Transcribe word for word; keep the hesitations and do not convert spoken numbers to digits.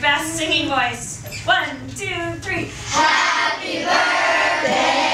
best singing voice. One, two, three. Happy birthday